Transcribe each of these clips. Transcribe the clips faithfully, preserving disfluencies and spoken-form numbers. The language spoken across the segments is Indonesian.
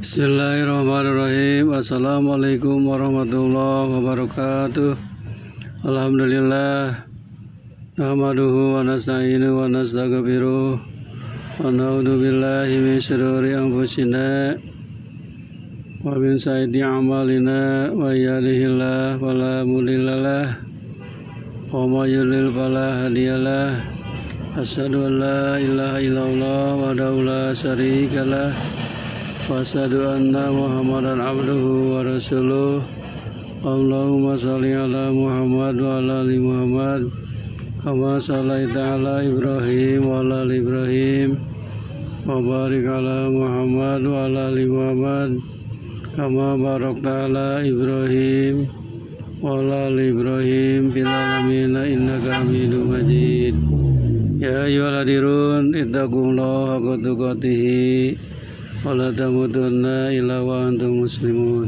Bismillahirrahmanirrahim. Assalamualaikum warahmatullahi wabarakatuh. Alhamdulillah. Nahmaduhu wa nasta'inuhu wa nastaghfiruh. Wa na'udzu billahi min syururi anfusina wa min sayyiati a'malina. Wa yahdihillahu fala mudilla lahu wa may yudlil fala hadiyalah. Asyhadu an la ilaha illallah wahdahu la syarika lah. Wa asyhadu anna Muhammadan abduhu wa rasuluh. Allahumma shalli ala Muhammad wa ala ali Muhammad kama shallaita ala Ibrahim wa ala ali Ibrahim wa barik ala Muhammad wa ala ali Muhammad kama barakta ala Ibrahim wa ala ali Ibrahim fil alamin innaka Hamidum Majid. Ya ayyuhalladirun ittaqullaha haqqa tuqatih wa la tamutunna illa wa antum muslimun.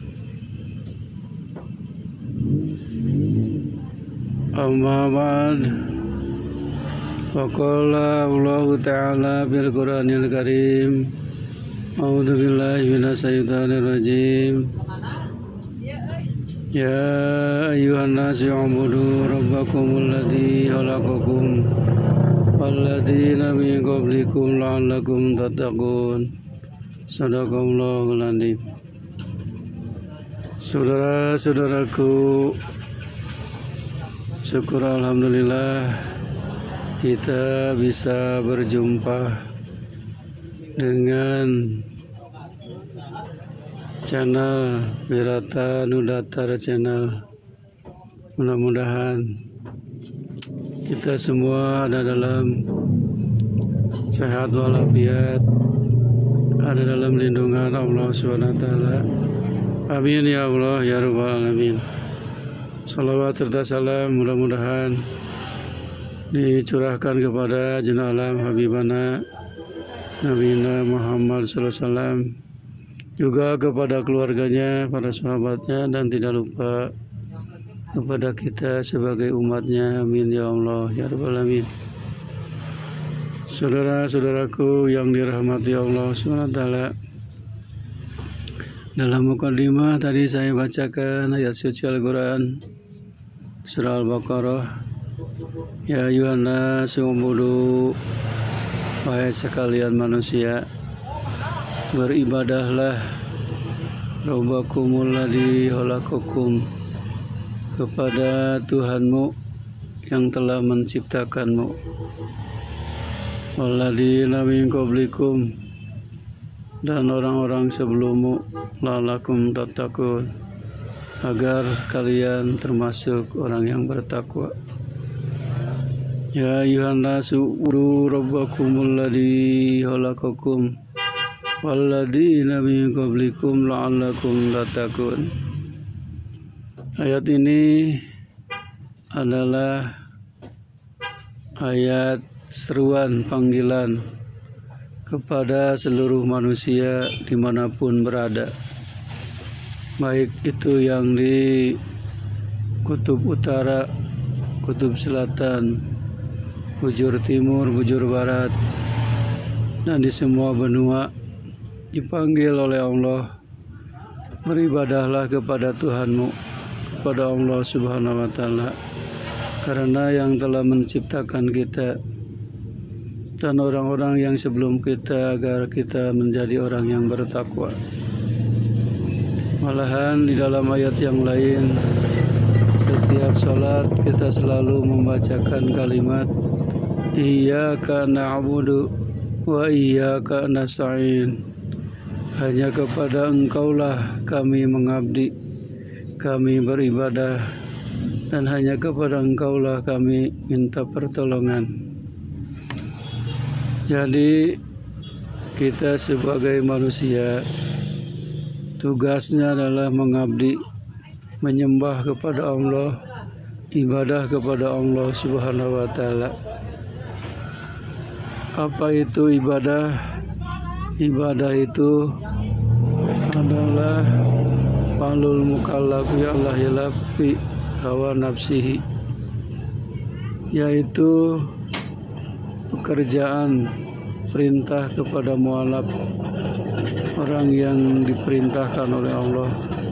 Amma ba'd. Wa qala Allah ta'ala fil Qur'anil Karim. A'udzu billahi minasy syaithanir rajim. Ya ayyuhan nasu ubudu rabbakumul ladzi khalaqakum wal ladzina min qablikum la'allakum tattaqun. Sadaqallahul adzim. Saudara-saudaraku, syukur alhamdulillah kita bisa berjumpa dengan channel Wirata Nudatar channel. Mudah-mudahan kita semua ada dalam sehat walafiat, ada dalam lindungan Allah subhanahu wa taala. Amin ya Allah ya rabbal alamin. Salawat serta salam mudah-mudahan dicurahkan kepada junjungan alam Habibana Nabiyina Muhammad sallallahu alaihi wasallam, juga kepada keluarganya, para sahabatnya, dan tidak lupa kepada kita sebagai umatnya. Amin ya Allah ya rabbal alamin. Saudara-saudaraku yang dirahmati Allah subhanahu wa taala, dalam mukadimah tadi saya bacakan ayat suci Al-Quran surah Al-Baqarah. Ya ayyuhan nasu ubudu, wahai sekalian manusia, beribadahlah Rabbakumul ladzi khalaqakum, kepada Tuhanmu yang telah menciptakanmu, walladzina min qablikum, dan orang-orang sebelummu, la'allakum tattaqun, agar kalian termasuk orang yang bertakwa. Ya ayyuhan nasu ubudu rabbakumul ladzi khalaqakum walladzina min qablikum la'allakum tattaqun. Ayat ini adalah ayat seruan panggilan kepada seluruh manusia dimanapun berada, baik itu yang di kutub utara, kutub selatan, bujur timur, bujur barat, dan di semua benua. Dipanggil oleh Allah, beribadahlah kepada Tuhanmu, kepada Allah subhanahu wa ta'ala, karena yang telah menciptakan kita dan orang-orang yang sebelum kita, agar kita menjadi orang yang bertakwa. Malahan di dalam ayat yang lain, setiap sholat kita selalu membacakan kalimat Iyyaka na'budu wa iyyaka nasta'in. Hanya kepada Engkaulah kami mengabdi, kami beribadah, dan hanya kepada Engkaulah kami minta pertolongan. Jadi kita sebagai manusia, tugasnya adalah mengabdi, menyembah kepada Allah, ibadah kepada Allah subhanahu wa ta'ala. Apa itu ibadah? Ibadah itu adalah falul mukallafi Allah hilafi hawa nafsihi, yaitu pekerjaan perintah kepada mualaf orang yang diperintahkan oleh Allah.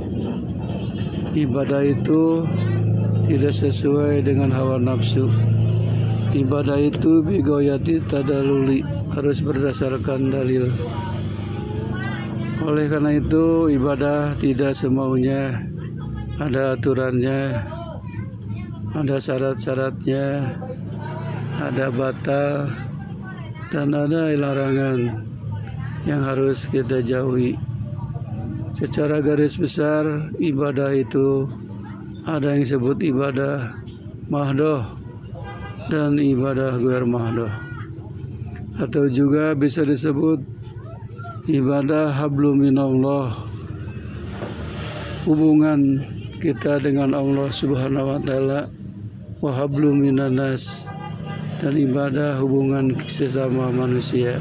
Ibadah itu tidak sesuai dengan hawa nafsu. Ibadah itu bigoyati tadaluli, harus berdasarkan dalil. Oleh karena itu ibadah tidak semaunya, ada aturannya, ada syarat-syaratnya, ada batal, dan ada larangan yang harus kita jauhi. Secara garis besar ibadah itu ada yang disebut ibadah mahdoh dan ibadah ghair mahdoh, atau juga bisa disebut ibadah hablum minallah, hubungan kita dengan Allah Subhanahu wa taala, wa hablum minannas, dan ibadah hubungan sesama manusia.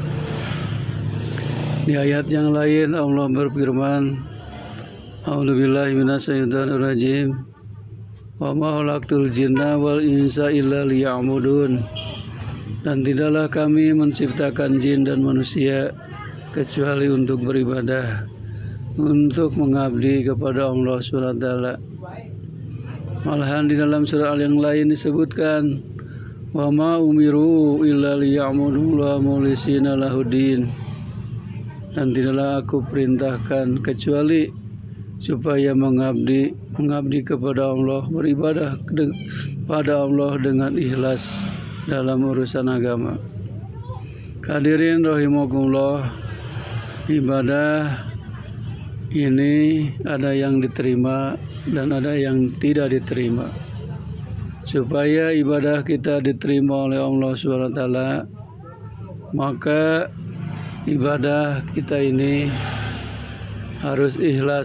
Di ayat yang lain Allah berfirman, A'udzubillahi minasyaitonir rajim, wa ma khalaqtul jinna wal insa illa liya'budun, dan tidaklah kami menciptakan jin dan manusia kecuali untuk beribadah, untuk mengabdi kepada Allah subhanahu wa taala. Malahan di dalam surah yang lain disebutkan, wa ma umiru illa liya'budullaha mukhlishina lahuddin, dan tidaklah aku perintahkan kecuali supaya mengabdi mengabdi kepada Allah, beribadah kepada Allah dengan ikhlas dalam urusan agama. Hadirin rahimakumullah, ibadah ini ada yang diterima dan ada yang tidak diterima. Supaya ibadah kita diterima oleh Allah subhanahu wa taala, maka ibadah kita ini harus ikhlas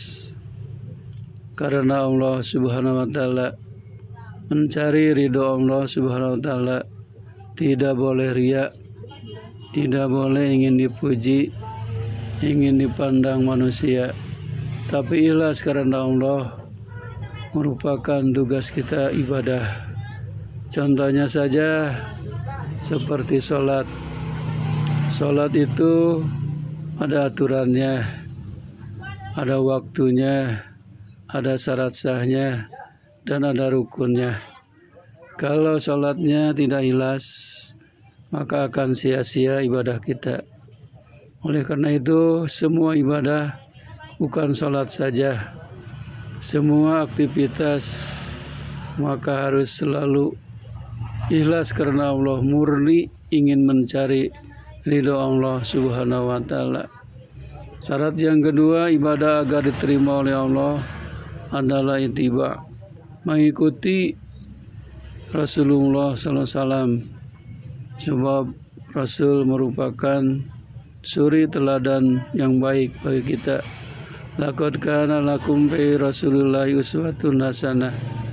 karena Allah subhanahu wa ta'ala, mencari ridho Allah subhanahu wa ta'ala. Tidak boleh riya, tidak boleh ingin dipuji, ingin dipandang manusia, tapi ikhlas karena Allah merupakan tugas kita ibadah. Contohnya saja seperti sholat. Sholat itu ada aturannya, ada waktunya, ada syarat sahnya, dan ada rukunnya. Kalau sholatnya tidak ikhlas, maka akan sia-sia ibadah kita. Oleh karena itu, semua ibadah bukan sholat saja, semua aktivitas maka harus selalu ikhlas karena Allah, murni ingin mencari ridho Allah subhanahu wa ta'ala. Syarat yang kedua ibadah agar diterima oleh Allah adalah ittiba, mengikuti Rasulullah sallallahu alaihi wasallam, sebab Rasul merupakan suri teladan yang baik bagi kita. Laqad kana lakum fi Rasulillahi uswatun hasanah,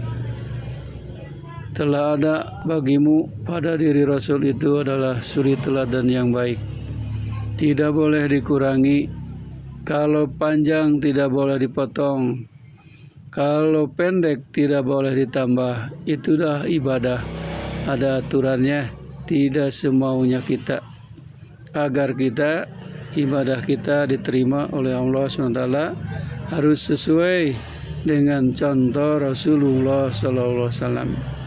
telah ada bagimu pada diri Rasul itu adalah suri teladan yang baik. Tidak boleh dikurangi, kalau panjang tidak boleh dipotong, kalau pendek tidak boleh ditambah. Itulah ibadah, ada aturannya, tidak semaunya kita. Agar kita ibadah kita diterima oleh Allah subhanahu wa taala harus sesuai dengan contoh Rasulullah sallallahu alaihi wasallam.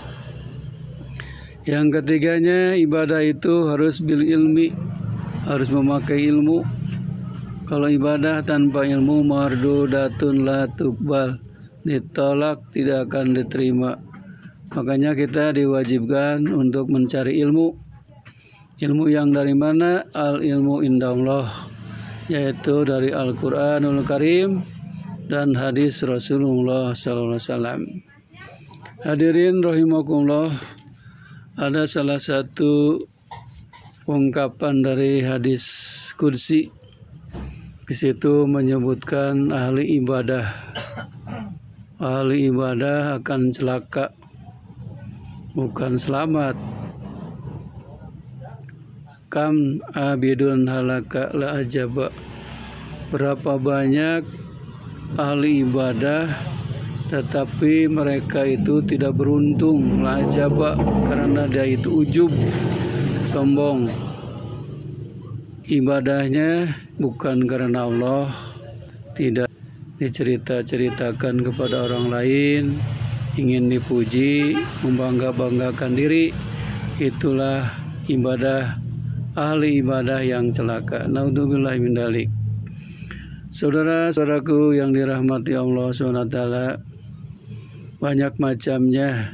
Yang ketiganya ibadah itu harus bil ilmi, harus memakai ilmu. Kalau ibadah tanpa ilmu mardudatun la tuqbal, ditolak, tidak akan diterima. Makanya kita diwajibkan untuk mencari ilmu. Ilmu yang dari mana? Al ilmu indallah, yaitu dari Al-Quranul Karim dan hadis Rasulullah sallallahu alaihi wasallam. Hadirin rahimakumullah, ada salah satu ungkapan dari hadis qudsi. Di situ menyebutkan ahli ibadah. Ahli ibadah akan celaka, bukan selamat. Kam abidun halaka la ajaba, berapa banyak ahli ibadah tetapi mereka itu tidak beruntung, la ajaba, karena dia itu ujub, sombong. ibadahnya bukan karena Allah, tidak dicerita-ceritakan kepada orang lain, ingin dipuji, membangga-banggakan diri, itulah ibadah ahli ibadah yang celaka. Naudzubillah min dzalik. Saudara-saudaraku yang dirahmati Allah subhanahu wa taala, banyak macamnya,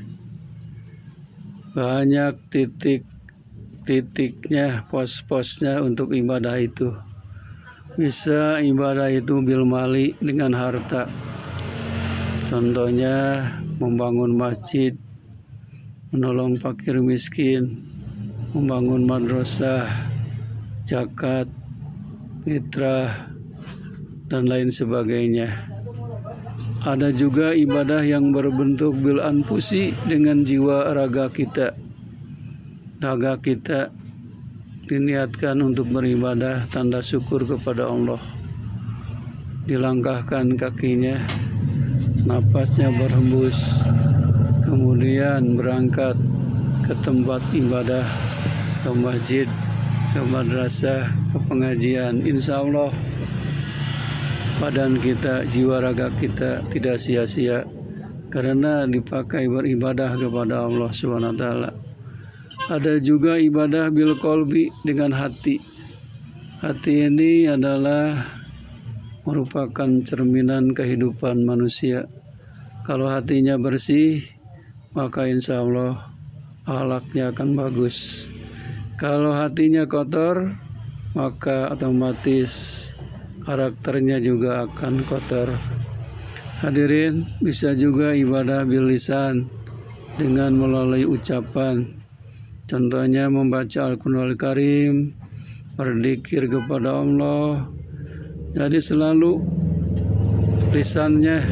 banyak titik-titiknya, pos-posnya untuk ibadah itu. Bisa ibadah itu bil mali, dengan harta. Contohnya membangun masjid, menolong fakir miskin, membangun madrasah, zakat, fitrah, dan lain sebagainya. Ada juga ibadah yang berbentuk bil anfusi, dengan jiwa raga kita. Raga kita diniatkan untuk beribadah, tanda syukur kepada Allah. Dilangkahkan kakinya, napasnya berhembus, kemudian berangkat ke tempat ibadah, ke masjid, ke madrasah, ke pengajian. Insya Allah badan kita, jiwa raga kita tidak sia-sia karena dipakai beribadah kepada Allah subhanahu wa taala. Ada juga ibadah bil qalbi, dengan hati. Hati ini adalah merupakan cerminan kehidupan manusia. Kalau hatinya bersih, maka insya Allah akhlaknya akan bagus. Kalau hatinya kotor, maka otomatis karakternya juga akan kotor. Hadirin, bisa juga ibadah bil lisan, dengan melalui ucapan. Contohnya membaca Al-Qur'anul Karim, berzikir kepada Allah. Jadi selalu lisannya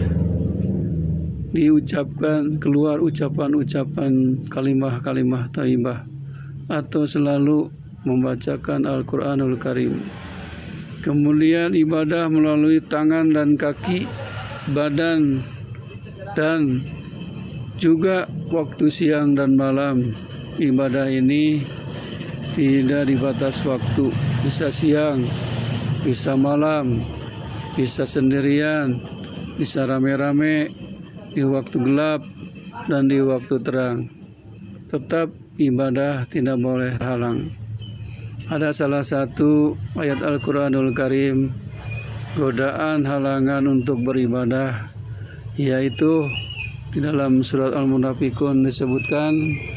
diucapkan, keluar ucapan-ucapan kalimah-kalimah thayyibah, atau selalu membacakan Al-Qur'anul Karim. Kemudian ibadah melalui tangan dan kaki, badan, dan juga waktu siang dan malam. Ibadah ini tidak dibatas waktu, bisa siang, bisa malam, bisa sendirian, bisa rame-rame, di waktu gelap dan di waktu terang. Tetap ibadah tidak boleh halang. Ada salah satu ayat Al-Qur'anul Karim, godaan halangan untuk beribadah, yaitu di dalam surat Al-Munafiqun disebutkan,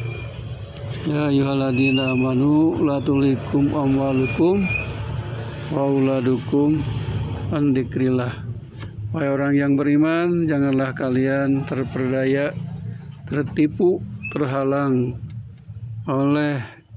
ya ayyuhalladzina amanu la tulikum amwalukum wa auladukum an dzikrillah. Wahai orang yang beriman, janganlah kalian terperdaya, tertipu, terhalang oleh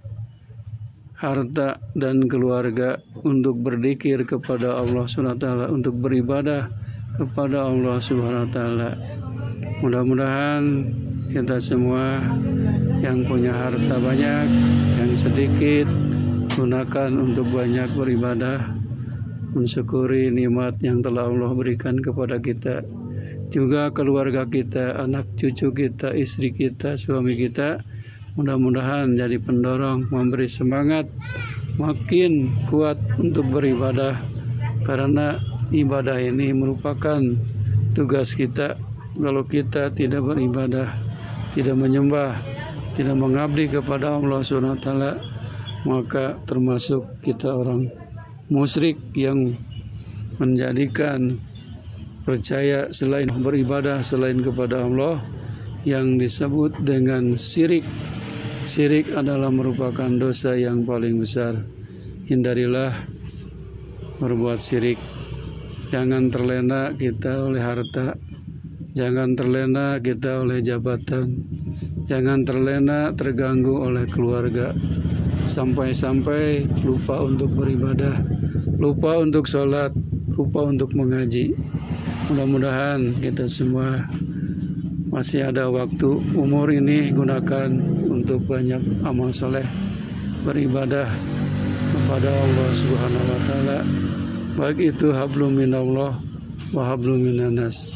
harta dan keluarga untuk berzikir kepada Allah subhanahu wa taala, untuk beribadah kepada Allah subhanahu wa taala. Mudah-mudahan kita semua yang punya harta banyak, yang sedikit, gunakan untuk banyak beribadah, mensyukuri nikmat yang telah Allah berikan kepada kita. Juga keluarga kita, anak cucu kita, istri kita, suami kita, mudah-mudahan jadi pendorong, memberi semangat makin kuat untuk beribadah, karena ibadah ini merupakan tugas kita. Kalau kita tidak beribadah, tidak menyembah, tidak mengabdi kepada Allah subhanahu wa taala, maka termasuk kita orang musyrik yang menjadikan percaya selain beribadah selain kepada Allah, yang disebut dengan syirik. Syirik adalah merupakan dosa yang paling besar. Hindarilah berbuat syirik. Jangan terlena kita oleh harta, jangan terlena kita oleh jabatan, jangan terlena terganggu oleh keluarga, sampai-sampai lupa untuk beribadah, lupa untuk sholat, lupa untuk mengaji. Mudah-mudahan kita semua masih ada waktu, umur ini gunakan untuk banyak amal soleh, beribadah kepada Allah subhanahu wa ta'ala, baik itu hablum minallah wa hablum minannas.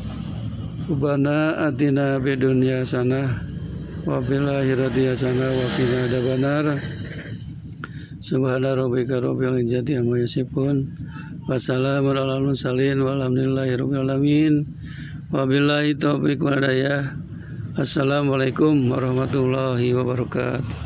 Rabbana atina fid dunya hasanah wa fil akhirati hasanah wa qina adzabannar. Subhana rabbika rabbil izzati amma yasifun. Wassalamun alal mursalin walhamdulillahi rabbil alamin. Wabillahi taufiq wal hidayah. Assalamualaikum warahmatullahi wabarakatuh.